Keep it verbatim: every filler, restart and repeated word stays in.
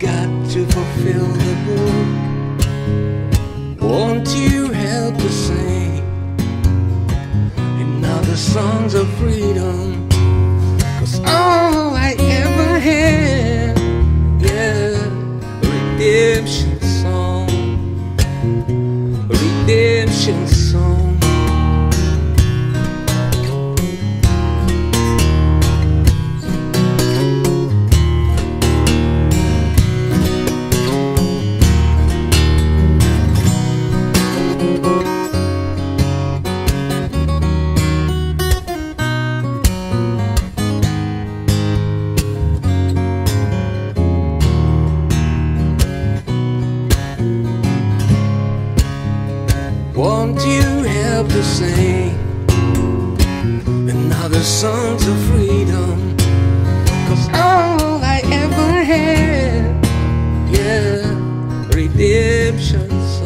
got to fulfill the book. Won't you help to sing another songs of freedom? 'Cause all I ever had, yeah, redemption song, redemption song. Won't you help to sing another songs of freedom? 'Cause all I ever had, yeah, redemption song.